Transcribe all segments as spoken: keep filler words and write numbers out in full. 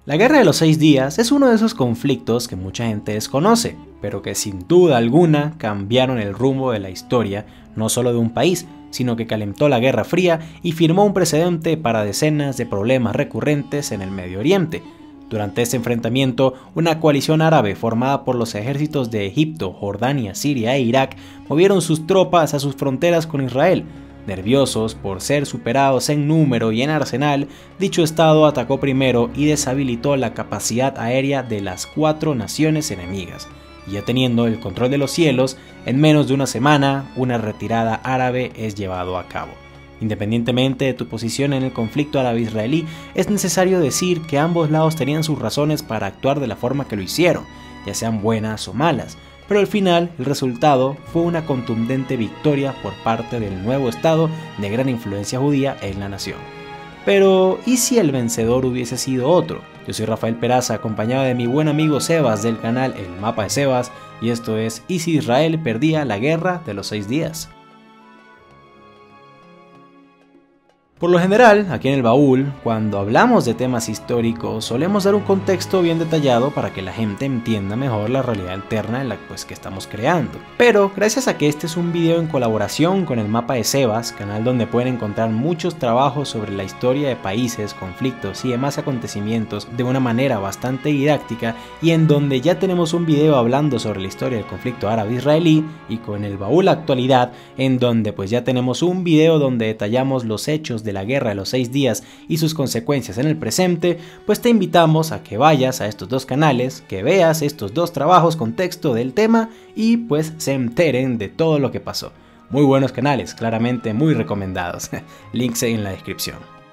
La Guerra de los Seis Días es uno de esos conflictos que mucha gente desconoce, pero que sin duda alguna cambiaron el rumbo de la historia, no solo de un país, sino que calentó la Guerra Fría y firmó un precedente para decenas de problemas recurrentes en el Medio Oriente. Durante este enfrentamiento, una coalición árabe formada por los ejércitos de Egipto, Jordania, Siria e Irak movieron sus tropas a sus fronteras con Israel. Nerviosos por ser superados en número y en arsenal, dicho estado atacó primero y deshabilitó la capacidad aérea de las cuatro naciones enemigas. Y ya teniendo el control de los cielos, en menos de una semana, una retirada árabe es llevado a cabo. Independientemente de tu posición en el conflicto árabe-israelí, es necesario decir que ambos lados tenían sus razones para actuar de la forma que lo hicieron, ya sean buenas o malas. Pero al final, el resultado fue una contundente victoria por parte del nuevo Estado de gran influencia judía en la nación. Pero, ¿y si el vencedor hubiese sido otro? Yo soy Rafael Peraza, acompañado de mi buen amigo Sebas del canal El Mapa de Sebas, y esto es ¿Y si Israel perdía la Guerra de los Seis Días? Por lo general, aquí en el baúl, cuando hablamos de temas históricos, solemos dar un contexto bien detallado para que la gente entienda mejor la realidad alterna en la pues, que estamos creando. Pero gracias a que este es un video en colaboración con el Mapa de Sebas, canal donde pueden encontrar muchos trabajos sobre la historia de países, conflictos y demás acontecimientos de una manera bastante didáctica, y en donde ya tenemos un video hablando sobre la historia del conflicto árabe-israelí, y con el baúl actualidad, en donde pues ya tenemos un video donde detallamos los hechos de de la Guerra de los Seis Días y sus consecuencias en el presente, pues te invitamos a que vayas a estos dos canales, que veas estos dos trabajos con texto del tema y pues se enteren de todo lo que pasó. Muy buenos canales, claramente muy recomendados. Links en la descripción.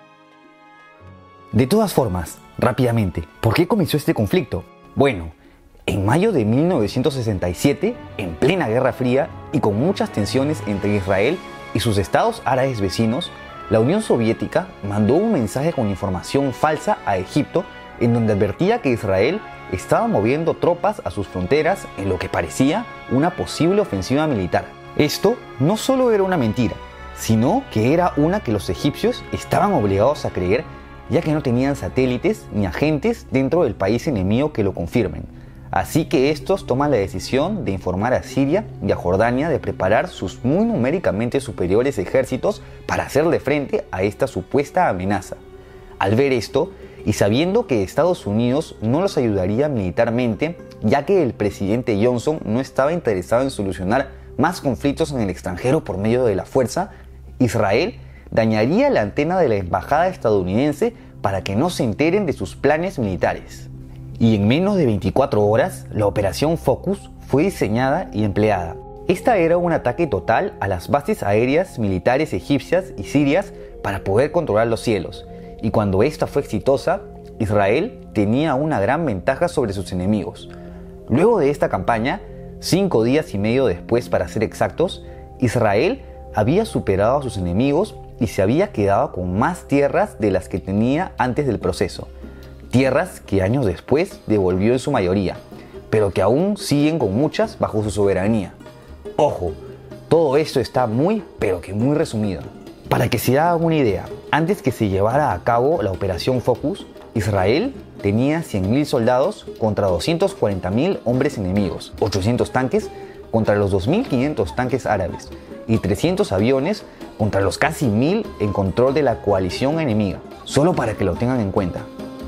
De todas formas, rápidamente, ¿por qué comenzó este conflicto? Bueno, en mayo de mil novecientos sesenta y siete, en plena Guerra Fría y con muchas tensiones entre Israel y sus estados árabes vecinos, la Unión Soviética mandó un mensaje con información falsa a Egipto en donde advertía que Israel estaba moviendo tropas a sus fronteras en lo que parecía una posible ofensiva militar. Esto no solo era una mentira, sino que era una que los egipcios estaban obligados a creer, ya que no tenían satélites ni agentes dentro del país enemigo que lo confirmen. Así que estos toman la decisión de informar a Siria y a Jordania de preparar sus muy numéricamente superiores ejércitos para hacerle frente a esta supuesta amenaza. Al ver esto, y sabiendo que Estados Unidos no los ayudaría militarmente, ya que el presidente Johnson no estaba interesado en solucionar más conflictos en el extranjero por medio de la fuerza, Israel dañaría la antena de la embajada estadounidense para que no se enteren de sus planes militares. Y en menos de veinticuatro horas, la Operación Focus fue diseñada y empleada. Esta era un ataque total a las bases aéreas militares egipcias y sirias para poder controlar los cielos. Y cuando esta fue exitosa, Israel tenía una gran ventaja sobre sus enemigos. Luego de esta campaña, cinco días y medio después para ser exactos, Israel había superado a sus enemigos y se había quedado con más tierras de las que tenía antes del proceso. Tierras que años después devolvió en su mayoría, pero que aún siguen con muchas bajo su soberanía. Ojo, todo esto está muy, pero que muy resumido. Para que se hagan una idea, antes que se llevara a cabo la Operación Focus, Israel tenía cien mil soldados contra doscientos cuarenta mil hombres enemigos, ochocientos tanques contra los dos mil quinientos tanques árabes y trescientos aviones contra los casi mil en control de la coalición enemiga, solo para que lo tengan en cuenta.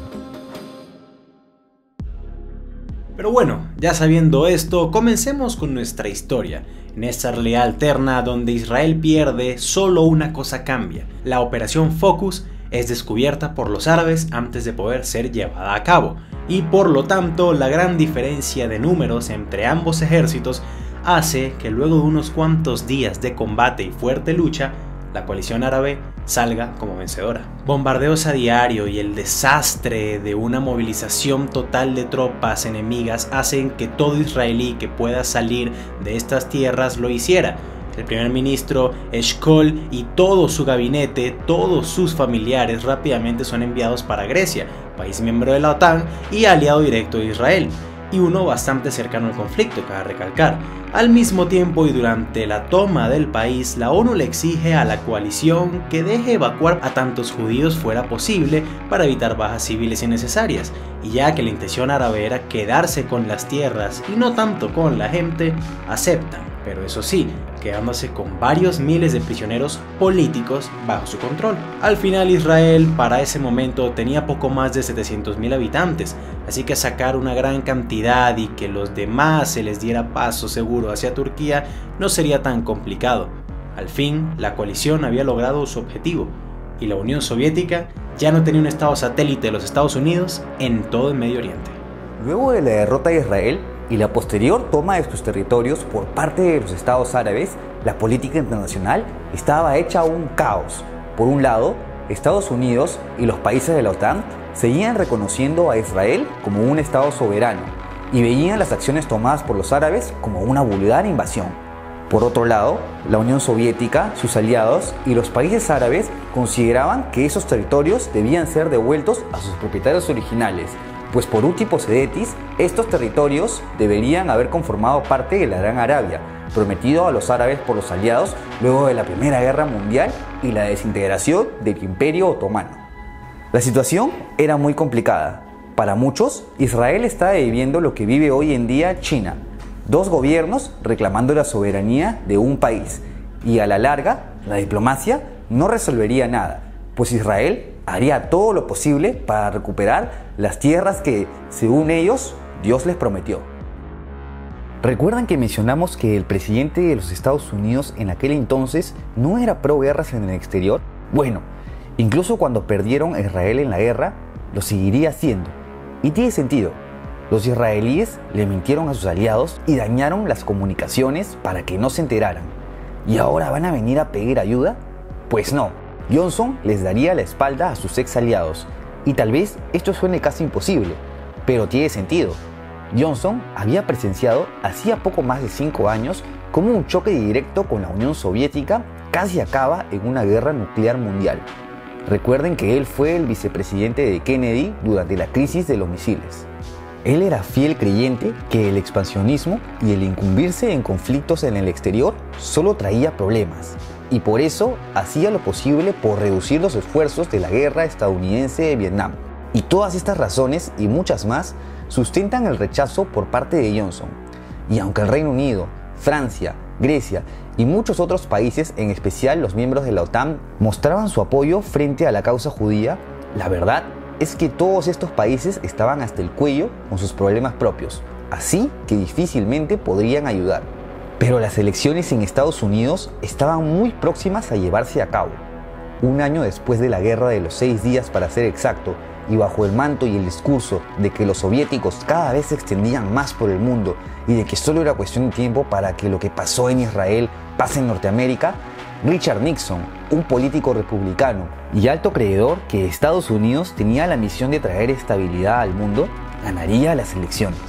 Pero bueno, ya sabiendo esto, comencemos con nuestra historia. En esta realidad alterna donde Israel pierde, solo una cosa cambia. La Operación Focus es descubierta por los árabes antes de poder ser llevada a cabo. Y por lo tanto, la gran diferencia de números entre ambos ejércitos hace que luego de unos cuantos días de combate y fuerte lucha, la coalición árabe salga como vencedora. Bombardeos a diario y el desastre de una movilización total de tropas enemigas hacen que todo israelí que pueda salir de estas tierras lo hiciera. El primer ministro Eshkol y todo su gabinete, todos sus familiares rápidamente son enviados para Grecia, país miembro de la OTAN y aliado directo de Israel. y uno bastante cercano al conflicto, cabe recalcar. Al mismo tiempo y durante la toma del país, la ONU le exige a la coalición que deje evacuar a tantos judíos fuera posible para evitar bajas civiles innecesarias, y ya que la intención árabe era quedarse con las tierras y no tanto con la gente, aceptan, pero eso sí, quedándose con varios miles de prisioneros políticos bajo su control. Al final Israel para ese momento tenía poco más de setecientos mil habitantes, así que sacar una gran cantidad y que los demás se les diera paso seguro hacia Turquía no sería tan complicado. Al fin, la coalición había logrado su objetivo, y la Unión Soviética ya no tenía un estado satélite de los Estados Unidos en todo el Medio Oriente. Luego de la derrota de Israel y la posterior toma de sus territorios por parte de los estados árabes, la política internacional estaba hecha un caos. Por un lado, Estados Unidos y los países de la OTAN seguían reconociendo a Israel como un estado soberano y veían las acciones tomadas por los árabes como una vulgar invasión. Por otro lado, la Unión Soviética, sus aliados y los países árabes consideraban que esos territorios debían ser devueltos a sus propietarios originales, pues por último sedetis, estos territorios deberían haber conformado parte de la Gran Arabia, prometido a los árabes por los aliados luego de la Primera Guerra Mundial y la desintegración del Imperio Otomano. La situación era muy complicada. Para muchos, Israel estaba viviendo lo que vive hoy en día China, dos gobiernos reclamando la soberanía de un país, y a la larga, la diplomacia no resolvería nada, pues Israel haría todo lo posible para recuperar las tierras que, según ellos, Dios les prometió. ¿Recuerdan que mencionamos que el presidente de los Estados Unidos en aquel entonces no era pro guerras en el exterior? Bueno, incluso cuando perdieron a Israel en la guerra, lo seguiría haciendo. Y tiene sentido. Los israelíes le mintieron a sus aliados y dañaron las comunicaciones para que no se enteraran. ¿Y ahora van a venir a pedir ayuda? Pues no. Johnson les daría la espalda a sus ex aliados, y tal vez esto suene casi imposible, pero tiene sentido. Johnson había presenciado hacía poco más de cinco años cómo un choque directo con la Unión Soviética casi acaba en una guerra nuclear mundial. Recuerden que él fue el vicepresidente de Kennedy durante la crisis de los misiles. Él era fiel creyente que el expansionismo y el incumbirse en conflictos en el exterior solo traía problemas, y por eso hacía lo posible por reducir los esfuerzos de la guerra estadounidense de Vietnam. Y todas estas razones y muchas más sustentan el rechazo por parte de Johnson. Y aunque el Reino Unido, Francia, Grecia y muchos otros países, en especial los miembros de la OTAN, mostraban su apoyo frente a la causa judía, la verdad es que todos estos países estaban hasta el cuello con sus problemas propios, así que difícilmente podrían ayudar. Pero las elecciones en Estados Unidos estaban muy próximas a llevarse a cabo. Un año después de la Guerra de los Seis Días, para ser exacto, y bajo el manto y el discurso de que los soviéticos cada vez se extendían más por el mundo y de que solo era cuestión de tiempo para que lo que pasó en Israel pase en Norteamérica, Richard Nixon, un político republicano y alto creedor que Estados Unidos tenía la misión de traer estabilidad al mundo, ganaría las elecciones.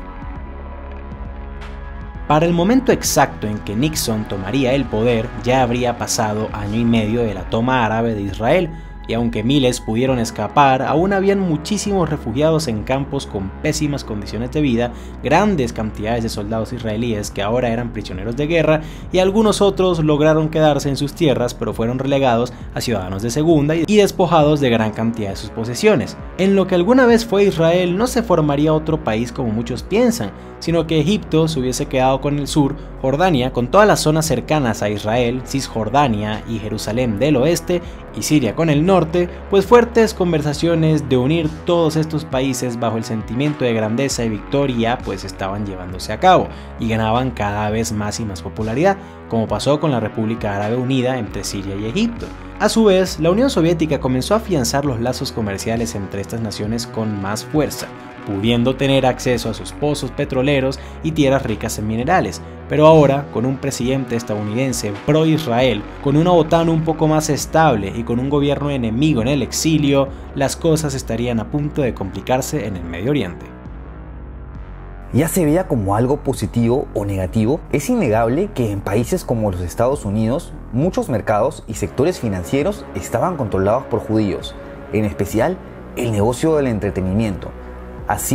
Para el momento exacto en que Nixon tomaría el poder, ya habría pasado año y medio de la toma árabe de Israel, y aunque miles pudieron escapar, aún habían muchísimos refugiados en campos con pésimas condiciones de vida, grandes cantidades de soldados israelíes que ahora eran prisioneros de guerra, y algunos otros lograron quedarse en sus tierras pero fueron relegados a ciudadanos de segunda y despojados de gran cantidad de sus posesiones. En lo que alguna vez fue Israel no se formaría otro país como muchos piensan, sino que Egipto se hubiese quedado con el sur, Jordania con todas las zonas cercanas a Israel, Cisjordania y Jerusalén del oeste, y Siria con el norte, pues fuertes conversaciones de unir todos estos países bajo el sentimiento de grandeza y victoria pues estaban llevándose a cabo, y ganaban cada vez más y más popularidad, como pasó con la República Árabe Unida entre Siria y Egipto. A su vez, la Unión Soviética comenzó a afianzar los lazos comerciales entre estas naciones con más fuerza, pudiendo tener acceso a sus pozos petroleros y tierras ricas en minerales. Pero ahora, con un presidente estadounidense pro-Israel, con una OTAN un poco más estable y con un gobierno enemigo en el exilio, las cosas estarían a punto de complicarse en el Medio Oriente. Ya se vea como algo positivo o negativo, es innegable que en países como los Estados Unidos, muchos mercados y sectores financieros estaban controlados por judíos, en especial el negocio del entretenimiento. Así que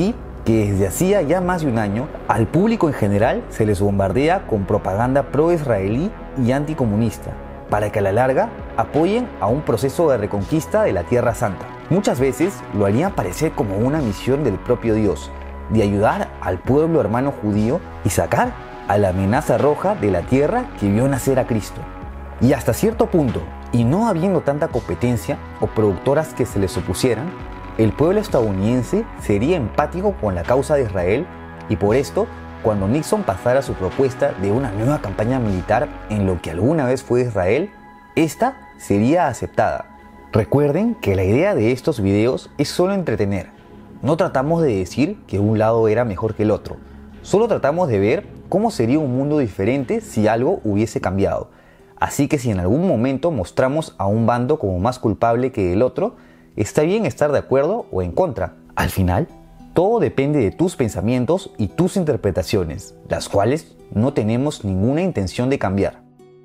que desde hacía ya más de un año al público en general se les bombardea con propaganda pro-israelí y anticomunista, para que a la larga apoyen a un proceso de reconquista de la Tierra Santa. Muchas veces lo harían parecer como una misión del propio Dios, de ayudar al pueblo hermano judío y sacar a la amenaza roja de la tierra que vio nacer a Cristo. Y hasta cierto punto, y no habiendo tanta competencia o productoras que se les opusieran, el pueblo estadounidense sería empático con la causa de Israel y por esto, cuando Nixon pasara su propuesta de una nueva campaña militar en lo que alguna vez fue Israel, esta sería aceptada. Recuerden que la idea de estos videos es solo entretener. No tratamos de decir que un lado era mejor que el otro. Solo tratamos de ver cómo sería un mundo diferente si algo hubiese cambiado. Así que si en algún momento mostramos a un bando como más culpable que el otro, está bien estar de acuerdo o en contra. Al final, todo depende de tus pensamientos y tus interpretaciones, las cuales no tenemos ninguna intención de cambiar.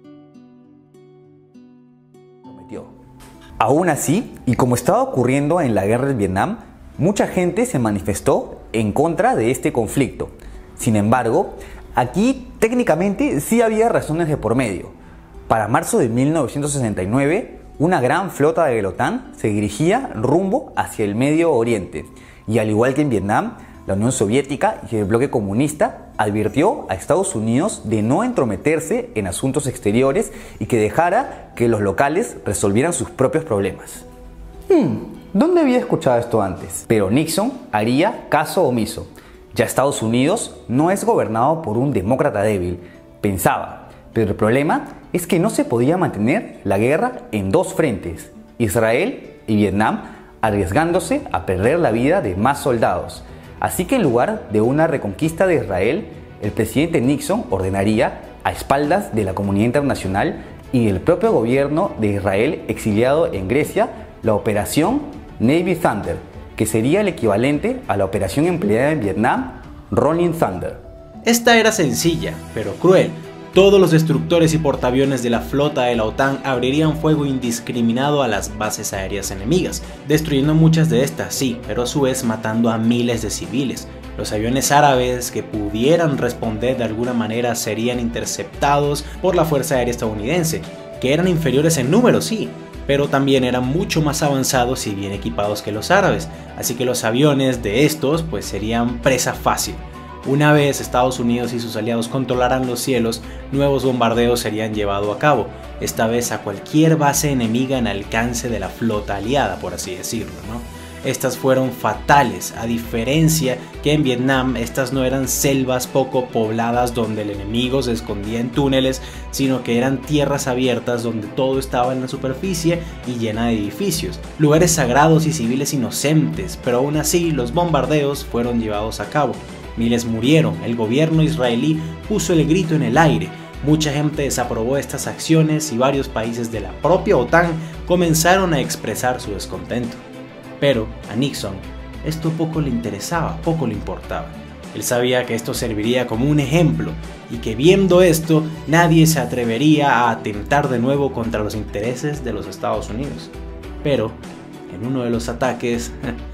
Aún así, y como estaba ocurriendo en la guerra de Vietnam, mucha gente se manifestó en contra de este conflicto. Sin embargo, aquí técnicamente sí había razones de por medio. Para marzo de mil novecientos sesenta y nueve, una gran flota de la OTAN se dirigía rumbo hacia el Medio Oriente. Y al igual que en Vietnam, la Unión Soviética y el bloque comunista advirtió a Estados Unidos de no entrometerse en asuntos exteriores y que dejara que los locales resolvieran sus propios problemas. Hmm, ¿dónde había escuchado esto antes? Pero Nixon haría caso omiso. Ya Estados Unidos no es gobernado por un demócrata débil, pensaba, pero el problema es que no se podía mantener la guerra en dos frentes, Israel y Vietnam, arriesgándose a perder la vida de más soldados. Así que en lugar de una reconquista de Israel, el presidente Nixon ordenaría, a espaldas de la comunidad internacional y del propio gobierno de Israel exiliado en Grecia, la operación Navy Thunder, que sería el equivalente a la operación empleada en Vietnam, Rolling Thunder. Esta era sencilla, pero cruel. Todos los destructores y portaaviones de la flota de la OTAN abrirían fuego indiscriminado a las bases aéreas enemigas, destruyendo muchas de estas, sí, pero a su vez matando a miles de civiles. Los aviones árabes que pudieran responder de alguna manera serían interceptados por la Fuerza Aérea estadounidense, que eran inferiores en número, sí, pero también eran mucho más avanzados y bien equipados que los árabes, así que los aviones de estos pues serían presa fácil. Una vez Estados Unidos y sus aliados controlaran los cielos, nuevos bombardeos serían llevados a cabo, esta vez a cualquier base enemiga en alcance de la flota aliada, por así decirlo, ¿no? Estas fueron fatales, a diferencia que en Vietnam estas no eran selvas poco pobladas donde el enemigo se escondía en túneles, sino que eran tierras abiertas donde todo estaba en la superficie y llena de edificios, lugares sagrados y civiles inocentes, pero aún así los bombardeos fueron llevados a cabo. Miles murieron, el gobierno israelí puso el grito en el aire, mucha gente desaprobó estas acciones y varios países de la propia OTAN comenzaron a expresar su descontento. Pero a Nixon esto poco le interesaba, poco le importaba. Él sabía que esto serviría como un ejemplo y que viendo esto nadie se atrevería a atentar de nuevo contra los intereses de los Estados Unidos. Pero en uno de los ataques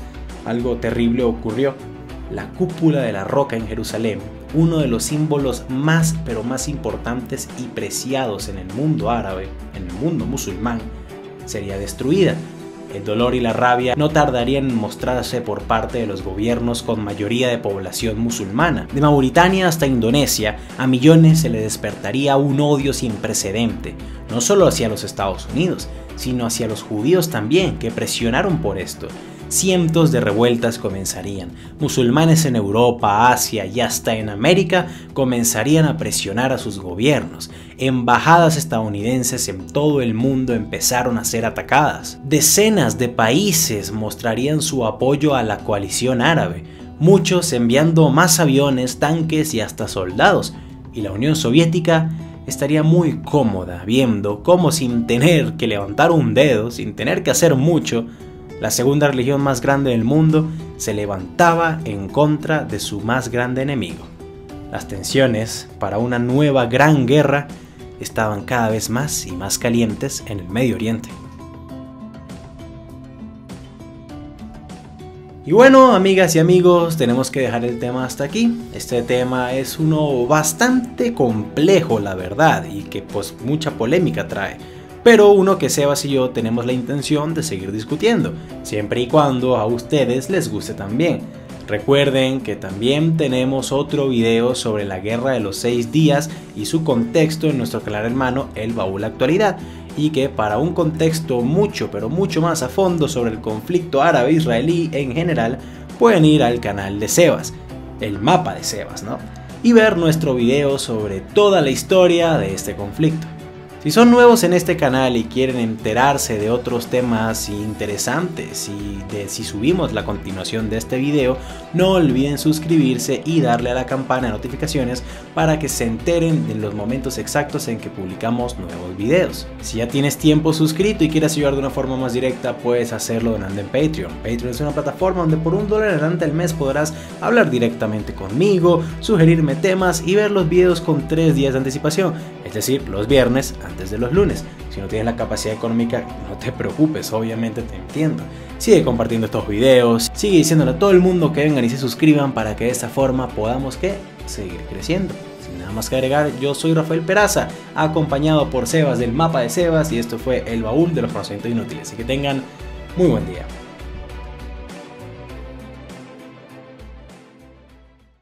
algo terrible ocurrió. La cúpula de la Roca en Jerusalén, uno de los símbolos más pero más importantes y preciados en el mundo árabe, en el mundo musulmán, sería destruida. El dolor y la rabia no tardarían en mostrarse por parte de los gobiernos con mayoría de población musulmana. De Mauritania hasta Indonesia, a millones se le despertaría un odio sin precedente, no solo hacia los Estados Unidos, sino hacia los judíos también, que presionaron por esto. Cientos de revueltas comenzarían. Musulmanes en Europa, Asia y hasta en América comenzarían a presionar a sus gobiernos. Embajadas estadounidenses en todo el mundo empezaron a ser atacadas. Decenas de países mostrarían su apoyo a la coalición árabe, muchos enviando más aviones, tanques y hasta soldados. Y la Unión Soviética estaría muy cómoda viendo cómo sin tener que levantar un dedo, sin tener que hacer mucho, la segunda religión más grande del mundo se levantaba en contra de su más grande enemigo. Las tensiones para una nueva gran guerra estaban cada vez más y más calientes en el Medio Oriente. Y bueno, amigas y amigos, tenemos que dejar el tema hasta aquí. Este tema es uno bastante complejo, la verdad, y que pues mucha polémica trae, pero uno que Sebas y yo tenemos la intención de seguir discutiendo, siempre y cuando a ustedes les guste también. Recuerden que también tenemos otro video sobre la Guerra de los Seis Días y su contexto en nuestro canal hermano El Baúl Actualidad, y que para un contexto mucho pero mucho más a fondo sobre el conflicto árabe-israelí en general, pueden ir al canal de Sebas, el mapa de Sebas, ¿no? Y ver nuestro video sobre toda la historia de este conflicto. Si son nuevos en este canal y quieren enterarse de otros temas interesantes y de si subimos la continuación de este video, no olviden suscribirse y darle a la campana de notificaciones para que se enteren de los momentos exactos en que publicamos nuevos videos. Si ya tienes tiempo suscrito y quieres ayudar de una forma más directa, puedes hacerlo donando en Patreon. Patreon es una plataforma donde por un dólar adelante al mes podrás hablar directamente conmigo, sugerirme temas y ver los videos con tres días de anticipación, es decir, los viernes antes de los lunes. Si no tienes la capacidad económica, no te preocupes, obviamente te entiendo. Sigue compartiendo estos videos, sigue diciéndole a todo el mundo que vengan y se suscriban para que de esta forma podamos ¿qué? Seguir creciendo. Sin nada más que agregar, yo soy Rafael Peraza, acompañado por Sebas del mapa de Sebas, y esto fue El Baúl de los Conocimientos Inútiles. Así que tengan muy buen día.